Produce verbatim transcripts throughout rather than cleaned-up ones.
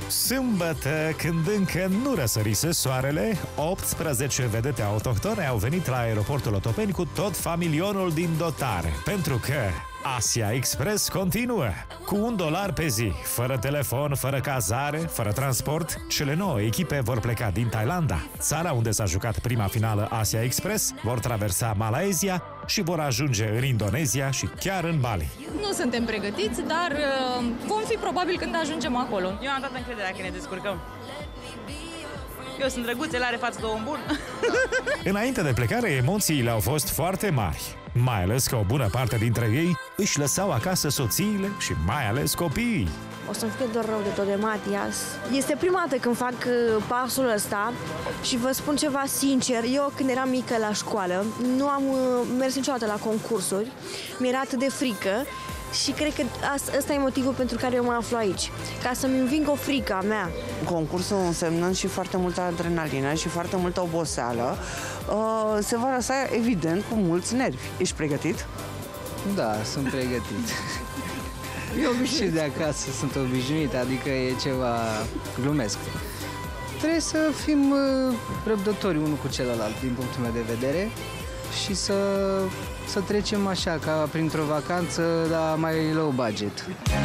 Sâmbătă, când încă nu răsărise soarele, optsprezece vedete autohtone au venit la aeroportul Otopeni cu tot familionul din dotare, pentru că Asia Express continuă cu un dolar pe zi, fără telefon, fără cazare, fără transport. Cele nouă echipe vor pleca din Thailanda, țara unde s-a jucat prima finală Asia Express, vor traversa Malaysia și vor ajunge în Indonezia și chiar în Bali. Nu suntem pregătiți, dar uh, vom fi probabil când ajungem acolo. Eu am toată încrederea că ne descurcăm. Eu sunt drăguț, el are față de om bun. Înainte de plecare, emoțiile au fost foarte mari, mai ales că o bună parte dintre ei își lăsau acasă soțiile și mai ales copiii. O să-mi fie doar rău de tot de Matias. Este prima dată când fac uh, pasul ăsta și vă spun ceva sincer. Eu când eram mică la școală nu am uh, mers niciodată la concursuri. Mi-era atât de frică și cred că ăsta e motivul pentru care eu mă aflu aici. Ca să-mi înving o frică a mea. Concursul însemnând și foarte multă adrenalină și foarte multă oboseală, uh, se va lăsa evident cu mulți nervi. Ești pregătit? Da, sunt pregătit. Și de acasă sunt obișnuit, adică e ceva, glumesc. Trebuie să fim uh, răbdători unul cu celălalt, din punctul meu de vedere, și să, să trecem așa, ca printr-o vacanță, dar mai low budget.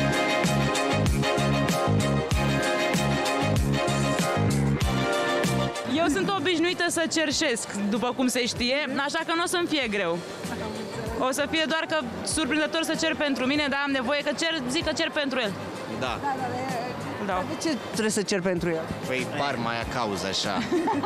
Eu sunt obișnuită să cerșesc, după cum se știe, așa că nu o să-mi fie greu. O să fie doar că surprinzător să cer pentru mine, dar am nevoie că cer, zic că cer pentru el. Da. Da. De ce trebuie să cer pentru el? Păi par mai cauză așa.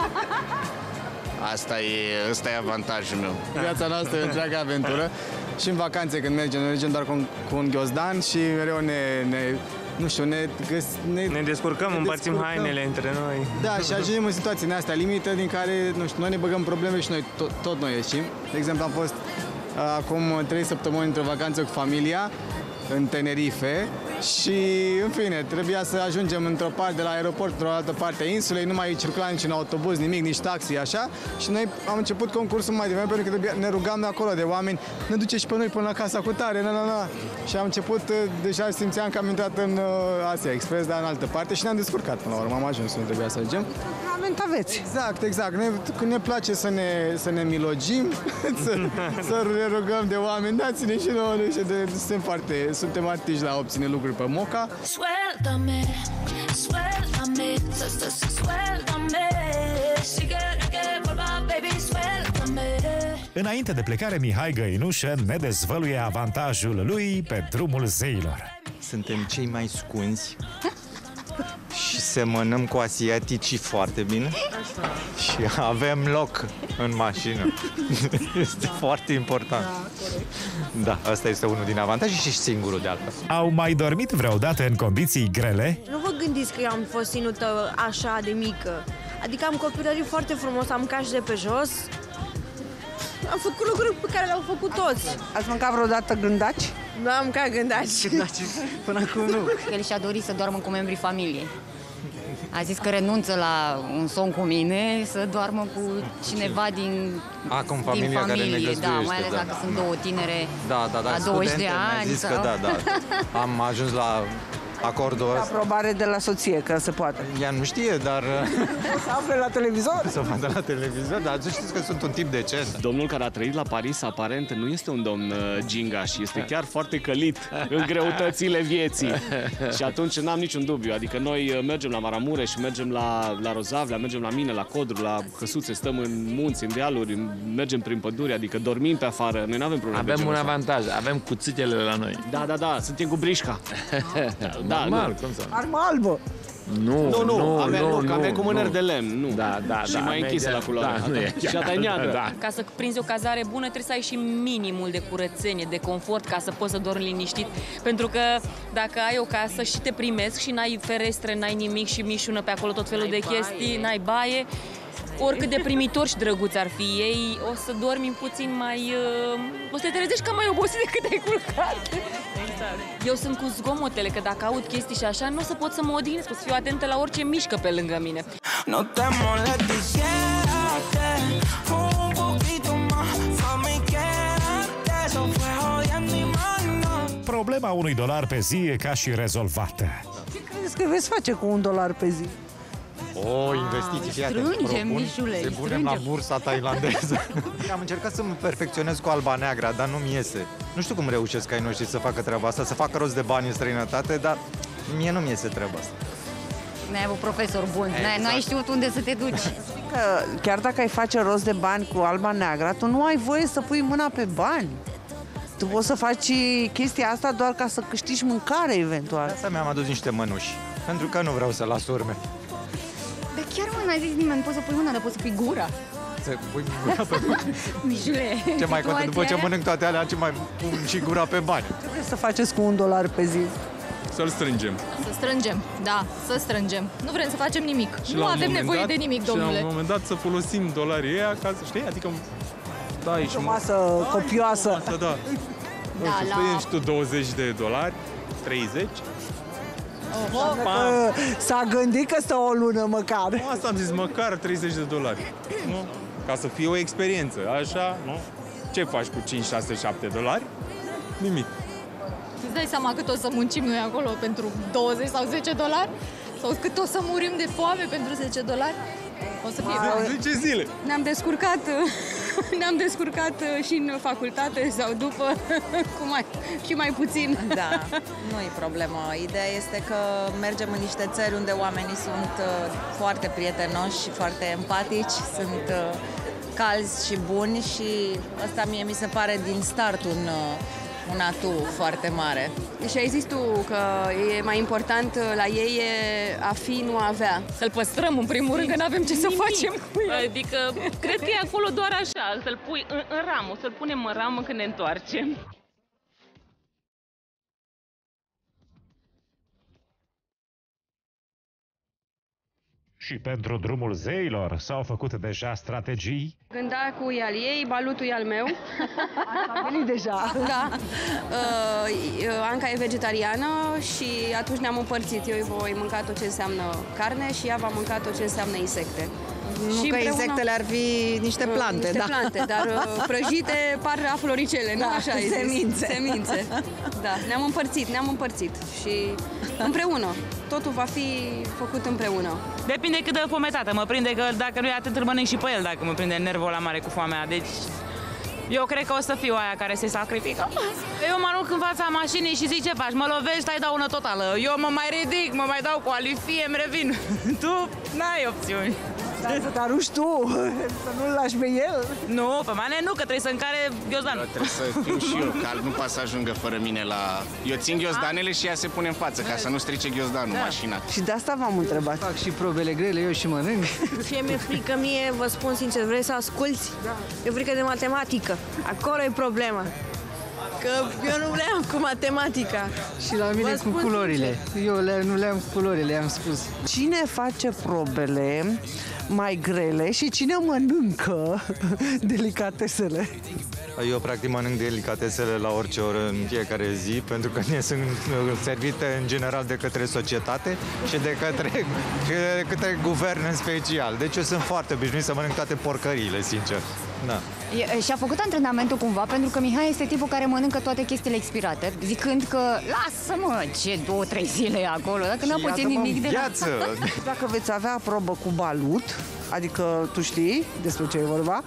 Asta e, ăsta e avantajul meu. Viața noastră e întreaga aventură și în vacanțe când mergem, noi mergem doar cu un, cu un ghiozdan și mereu ne, ne nu știu, ne, găs, ne, ne descurcăm, ne împărțim descurcăm. hainele între noi. Da, și ajungem în situațiile astea limită din care, nu știu, noi ne băgăm probleme și noi tot, tot noi ieșim. De exemplu, am fost acum trei săptămâni într-o vacanță cu familia în Tenerife și, în fine, trebuia să ajungem într-o parte de la aeroport, într-o altă parte a insulei, nu mai circula niciun autobuz, nimic, nici taxi, așa, și noi am început concursul mai devreme pentru că trebuia, ne rugam de acolo de oameni, ne duce și pe noi până la casa cu tare, na, na, na. Și am început, deja simțeam că am intrat în uh, Asia Express, dar în altă parte și ne-am descurcat până la urmă, am ajuns unde trebuia să ajungem. Aveți. Exact, exact. Ne, când ne place să ne, să ne milogim, să, să ne rugăm de oameni, dați-ne și nouă, nu știu, de, suntem foarte, suntem artiști la a obține lucruri pe Moca. Suéltame, suéltame, suéltame, sigue que vuelva, baby, suéltame. Înainte de plecare, Mihai Găinușă ne dezvăluie avantajul lui pe drumul zeilor. Suntem cei mai scunzi și semănăm cu asiaticii foarte bine. Așa. Și avem loc în mașină. Este foarte important. Da, da, asta este unul din avantaje și singurul de altfel. Au mai dormit vreodată în condiții grele? Nu vă gândiți că eu am fost ținută așa de mică. Adică am copilărit foarte frumos, am mâncat și de pe jos. Am făcut lucruri pe care le-au făcut toți. Ați mâncat vreodată gândaci? Nu am mâncat gândaci. Gândaci. Până acum nu. El și-a dorit să doarmă cu membrii familiei. A zis că renunță la un somn cu mine, să doarmă cu cineva din, Acum, din familie. Da, mai ales da, dacă da, sunt da. două tinere da, da, da, la douăzeci de ani. Mi-a zis sau... că da, da. Am ajuns la acordul ăsta. Aprobare de la soție, că se poate. Ea nu știe, dar... Să afle la televizor? Să vadă la televizor, dar știți că sunt un tip decent. Domnul care a trăit la Paris, aparent, nu este un domn uh, gingaș, este chiar foarte călit în greutățile vieții. Și atunci n-am niciun dubiu, adică noi uh, mergem la Maramureș, mergem la, la Rozavlea, mergem la mine, la Codru, la Căsuțe, stăm în munți, în dealuri, mergem prin păduri, adică dormim pe afară, noi n-avem probleme. Avem un avantaj, avem cuțitele la noi. Da, da, da, suntem cu brișca. Da, normal, cum să... Armă albă! Nu, nu, nu, avem, nu, nu, avem cu mâneri nu. de lemn, nu. Da, da, și da, mai închisă la culoare. Da, nu e. Și a neagră. Da. Ca să prinzi o cazare bună, trebuie să ai și minimul de curățenie, de confort, ca să poți să dormi liniștit. Pentru că dacă ai o casă și te primesc și n-ai ferestre, n-ai nimic și mișună pe acolo tot felul de chestii, n-ai baie, oricât de primitor și drăguț ar fi ei, o să dormi puțin mai... Uh, o să te trezești cam mai obosit decât ai culcat. Exact. Eu sunt cu zgomotele, că dacă aud chestii și așa, nu o să pot să mă odihnesc, o să fiu atentă la orice mișcă pe lângă mine. No te molestes, quédate un poquito más, mami, quédate, eso fue jodiendo y más no. Problema unui dolar pe zi e ca și rezolvată. Ce credeți că veți face cu un dolar pe zi. O, investiții, fii atent. strângem, Propun Mișule, să punem la strângem. bursa tailandeză. Am încercat să mă perfecționez cu alba neagră, dar nu-mi iese. Nu știu cum reușesc ai noștri să facă treaba asta, să facă rost de bani în străinătate, dar mie nu-mi iese treaba asta. N-ai avut profesor bun, exact. Nu ai știut unde să te duci. Că chiar dacă ai face rost de bani cu alba neagră, tu nu ai voie să pui mâna pe bani. Tu poți să faci chestia asta doar ca să câștigi mâncare, eventual. De asta mi-am adus niște mănuși, pentru că nu vreau să las urme. Dar chiar mă, n-a zis nimeni, poți să pui mâna, dar poți să pui gura. Să pui gura pe bani. Mișule, Ce mai contă, după ce mănânc toate alea, ce mai pun și gura pe bani. Ce vreți să faceți cu un dolar pe zi? Să-l strângem. Să strângem, da, să strângem. Nu vrem să facem nimic. Și nu la un avem moment nevoie dat, de nimic, și domnule. la un moment dat să folosim dolarii ăia ca să, știi, adică dai și o masă copioasă. Masă, da. Nu Da, știu, la- strângem și tu douăzeci de dolari, treizeci. Oho. Că s-a gândit că stă o lună măcar. Nu, asta am zis, măcar treizeci de dolari. Nu? Ca să fie o experiență, așa, nu? Ce faci cu cinci, șase, șapte dolari? Nimic. Îți dai seama cât o să muncim noi acolo pentru douăzeci sau zece dolari? Sau cât o să murim de foame pentru zece dolari? O să fie... zece zile. Ne-am descurcat, ne-am descurcat și în facultate sau după, cu mai, și mai puțin. Da, nu e problemă. Ideea este că mergem în niște țări unde oamenii sunt uh, foarte prietenoși și foarte empatici, sunt uh, calzi și buni și asta mie mi se pare din start un, uh, un atu foarte mare. Și ai zis tu că e mai important la ei e a fi, nu a avea. Să-l păstrăm în primul rând, că nu avem ce să Nimic. facem cu el. Adică, cred că e acolo doar așa, să-l pui în, în ramă, să-l punem în ramă când ne întoarcem. Și pentru drumul zeilor s-au făcut deja strategii. Gândacul e al ei, balutul e al meu. A venit deja. Da. Uh, Anca e vegetariană și atunci ne-am împărțit. Eu voi mânca tot ce înseamnă carne și ea va mânca tot ce înseamnă insecte. Nu Și că împreună- insectele ar fi niște plante, niște da. plante, dar uh, prăjite par afloricele, nu Da, așa ai zis? semințe. Semințe. Da, ne-am împărțit, ne-am împărțit și împreună. Totul va fi făcut împreună. Depinde cât de fometată mă prinde, că dacă nu e atât îl mănânc și pe el, dacă mă prinde nervul la mare cu foamea. Deci eu cred că o să fiu aia care se sacrifică. Eu mă arunc în fața mașinii și zic ce faci, mă lovești, ai daună totală. Eu mă mai ridic, mă mai dau cu alifie, îmi revin. Tu n-ai opțiuni. Dar să te arunci tu, să nu-l lași pe el. Nu, pe mine nu, că trebuie să încare ghiozdanul. Trebuie să fiu și eu cal, nu poate să ajungă fără mine la... Eu țin ghiozdanele și ea se pune în față, ca să nu strice ghiozdanul, Da. mașina. Și de asta v-am întrebat. Fac și probele grele, eu și mănânc. Fie mi-e frică mie, vă spun sincer, vrei să asculți? Da. E frică de matematică. Acolo e problema. Că eu nu le-am cu matematica. Și la mine Vă cu spun culorile. Eu le, nu le-am cu culorile, am spus. Cine face probele mai grele și cine mănâncă delicatesele? Eu practic mănânc delicatesele la orice oră în fiecare zi, pentru că ne sunt servite în general de către societate și de către, de către guvern în special. Deci eu sunt foarte obișnuit să mănânc toate porcăriile, sincer. Da. E- Și-a făcut antrenamentul cumva, pentru că Mihai este tipul care mănâncă toate chestiile expirate, zicând că lasă-mă, ce două, trei zile acolo, dacă n-a pățit nimic de la... Dacă veți avea probă cu balut, adică tu știi despre ce e vorba?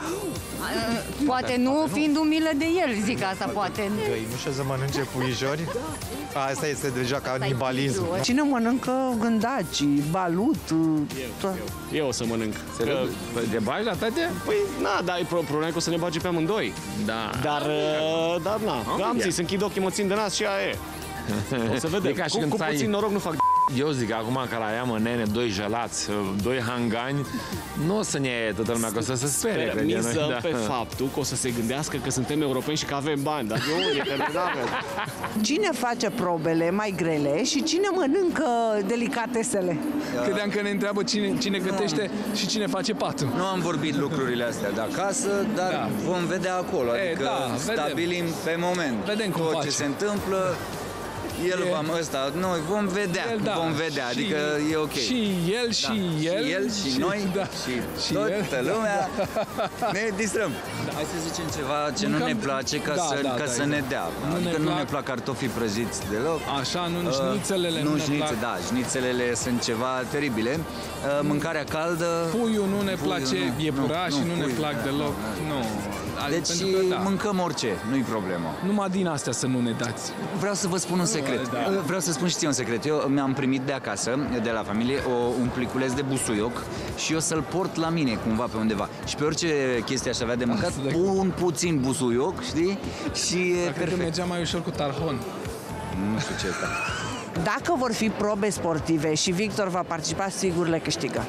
Poate nu, fiind umilă de el, zic asta, poate. Găini, nu să mănânce puișori? Asta este deja canibalism. Cine mănâncă gândaci, balut? Eu, eu o să mănânc. Că... De bagi la toate? Păi, na, dar e pro- problema e că o să ne bage pe amândoi. Da. Dar, uh, dar na, Am am idee. zis, închid ochii, mă țin de nas și aia e. O să vedem. E ca și Cu, când cu ți-ai- puțin noroc nu fac Eu zic acum că la ea, mă, nene, doi jelați, doi hangani, nu o să ne ia toată lumea, că o să se sperie. Sper, cred eu, mizăm da. pe faptul că o să se gândească că suntem europeni și că avem bani, dar eu unii, că nu avem. Cine face probele mai grele și cine mănâncă delicatesele? Credeam că ne întreabă cine, cine gătește și cine face patul. Nu am vorbit lucrurile astea de acasă, dar Da. vom vedea acolo. E, Adică da, vedem. stabilim pe moment Vedem cum tot face. ce se întâmplă. El E- vom ăsta, noi vom vedea, El, da. vom vedea, Și- adică e ok. Și el, și Da. el. Și el, și, și- noi, da. și, Și toată el. lumea, Da. ne distrăm. Hai să zicem ceva ce Mâncăm- nu ne place ca, da, să, da, ca da, să ne exact. dea. Nu Adică ne nu plac- ne plac cartofii prăjiți deloc. Așa, nu, Uh, șnițelele nu, nu ne șnițe, plac. da, șnițelele sunt ceva teribile. Uh, Mâncarea caldă. Puiul nu ne Puiul, place, nu, iepurașii nu, nu ne puiul, plac da, deloc. nu, Nu. Adică Deci pentru că, da, mâncăm orice, nu-i problemă. numai din astea să nu ne dați. Vreau să vă spun un secret. Da. Vreau să spun și ție un secret. Eu mi-am primit de acasă, de la familie, o, un pliculeț de busuioc și eu să-l port la mine cumva pe undeva. Și pe orice chestie aș avea de mâncat, pun puțin busuioc, știi? Și e Dar cred că perfect. mergea mai ușor cu tarhon. Nu știu ce asta. Dacă vor fi probe sportive și Victor va participa, sigur le câștigă.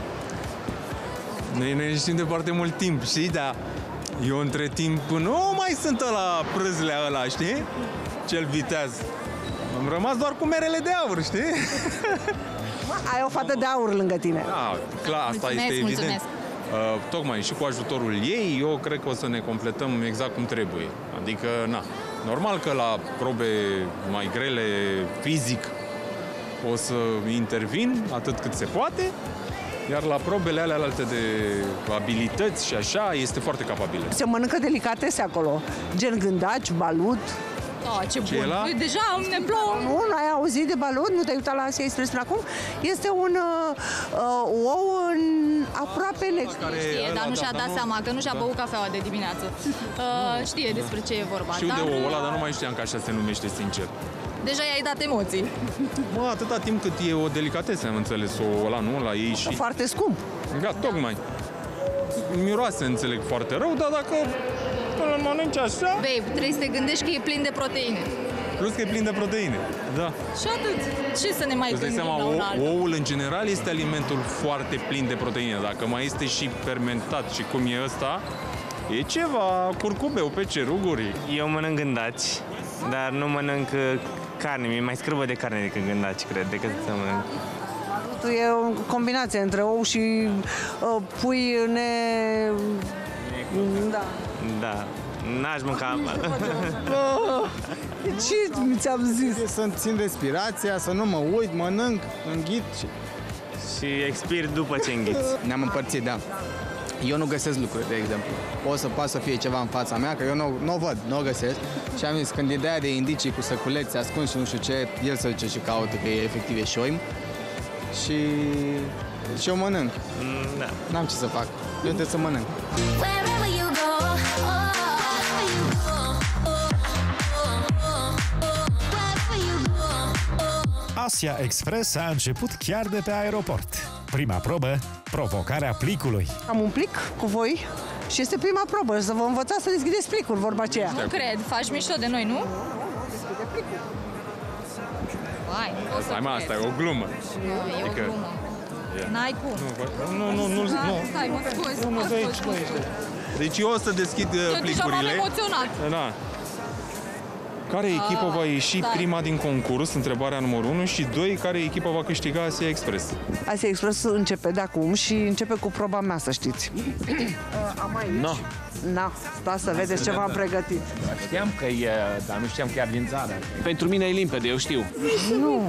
Noi ne știm de foarte mult timp, știi? Dar eu între timp nu mai sunt la prâzlea ăla, știi? Cel viteaz. Am rămas doar cu merele de aur, știi? Ai o fată de aur lângă tine. Da, clar, asta Mulțumesc, este evident. mulțumesc. Uh, tocmai și cu ajutorul ei, eu cred că o să ne completăm exact cum trebuie. Adică, na, normal că la probe mai grele fizic o să intervin atât cât se poate, iar la probele alea alte de abilități și așa, este foarte capabilă. Se mănâncă delicatese acolo, gen gândaci, balut. Da, ce Ce e bun. ăla? Păi deja ne plouă. Nu, nu ai auzit de balut? Nu te-ai uitat la Asia Express până acum? Este un uh, uh, ou în aproape negru. Știe, dar nu și-a da, dat nu? seama că nu și-a Da. băut cafeaua de dimineață. Uh, știe despre ce e vorba. Știu dar de ouă ăla, dar nu mai știam că așa se numește, sincer. deja i-ai dat emoții. Mă, atâta timp cât e o delicatesă, am înțeles, ouă ăla, nu? La ei și... Foarte scump. Da, tocmai. Miroase, înțeleg, foarte rău, dar dacă îl mănânci așa... Babe, trebuie să te gândești că e plin de proteine. Plus că e plin de proteine. Da. Și atât. Ce să ne mai Îți dai gândim seama, la un ou- altul? oul în general este alimentul foarte plin de proteine. Dacă mai este și fermentat și cum e ăsta, e ceva curcubeu pe ceruguri. Eu mănânc gândaci, dar nu mănânc uh, carne. Mi-e mai scârbă de carne decât gândaci, cred, decât să mănânc. E o combinație între ou și uh, pui ne... Da. Da. N-aș mânca... Ce ți-am zis? Să-mi țin respirația, să nu mă uit, mănânc, înghit și... Și expir după ce înghiți. Ne-am împărțit, da. Eu nu găsesc lucruri, de exemplu. O să poate să fie ceva în fața mea, că eu nu, nu o văd, nu o găsesc. Și am zis, când ideea de indicii cu săculeți ascuns și nu știu ce, el să duce și caută, că e efectiv e șoim. Și... și eu mănânc. Mm, da. N-am ce să fac. Eu trebuie să mănânc. Wherever you go, oh, wherever you go, oh, oh, oh, oh, wherever you go, oh. Asia Express a început chiar de pe aeroport. Prima probă, provocarea plicului. Am un plic cu voi și este prima probă, să vă învățați să deschideți plicul, vorba aceea. Nu cred, faci mișto de noi, nu? Hai, o să Hai mă, asta e o glumă. Nu, e o Adică- glumă. Ia. N-ai cum. Nu, nu, nu, Stai, nu. Stai, mă scuzi, Nu, nu, mă de aici, scuzi, de mă aici. scuzi. Deci eu o să deschid uh, Eu deja m-am plicurile. emoționat. Da. Care echipă Ah, va ieși stai. prima din concurs? Întrebarea numărul unu. Și doi, care echipă va câștiga Asia Express? Asia Express începe de acum și începe cu proba mea, să știți. Am aici. No. Na, stați să vedeți ce v-am pregătit. Știam că e, dar nu știam chiar din țară. Pentru mine e limpede, eu știu. Nu.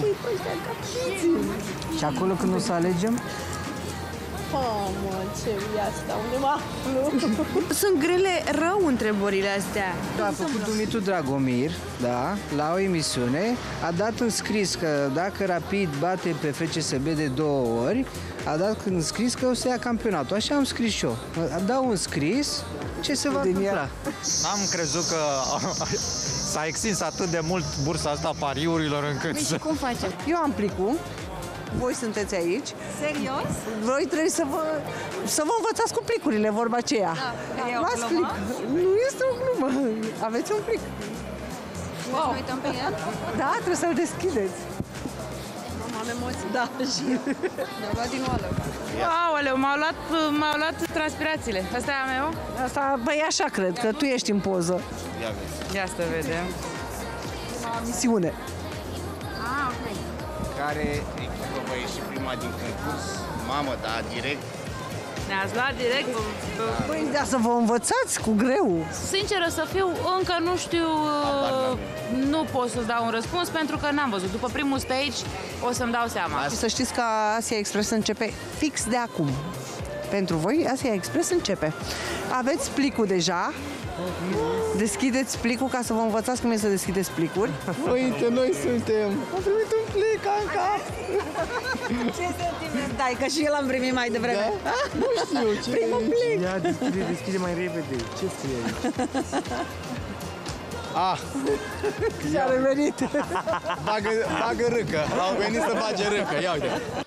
Și acolo când o să alegem? Oh, mă, ce e asta? Unde mă aflu? Sunt grele rău întrebările astea. A făcut Dumitru Dragomir, da, la o emisiune, a dat în scris că dacă Rapid bate pe F C S B de două ori, a dat în scris că o să ia campionatul. Așa am scris și eu. Dau un scris, ce se va întâmpla? N-am crezut că s-a extins atât de mult bursa asta a pariurilor încât să... Cum facem? Eu am plicul, voi sunteți aici. Serios? Voi trebuie să vă, să vă învățați cu plicurile, vorba aceea. Da, e o Luați glumă? plic. Nu este o glumă. Aveți un plic. Wow. Ne uităm pe el? Da, trebuie să-l deschideți. Am emoții. Da, și ne-am luat din oală. Aoleu, m-au luat, m-au luat transpirațiile. Asta e a meu? Asta, băi, așa cred, că tu ești în poză. Ia să vedem. Misiune. Ah, ok. Care echipă va ieși prima din concurs? Mamă, da, direct. Ne-ați luat direct. Păi, da, să vă învățați cu greu. Sinceră să fiu, încă nu știu, uh, nu pot să-ți dau un răspuns pentru că n-am văzut. După primul stage o să-mi dau seama. Și să știți că Asia Express începe fix de acum. Pentru voi, Asia Express începe. Aveți plicul deja. Deschideți plicul ca să vă învățați cum e să deschideți plicuri. Uite, noi suntem. Am primit un plic, Anca. Ce sentiment dai? Că și eu l-am primit mai devreme. Da? Nu știu ce. Primul plic. Ia, deschide, deschide mai repede. Ce scrie aici? Ah, și-a revenit. Bagă, bagă râcă. Au venit să bage râcă. Ia uite.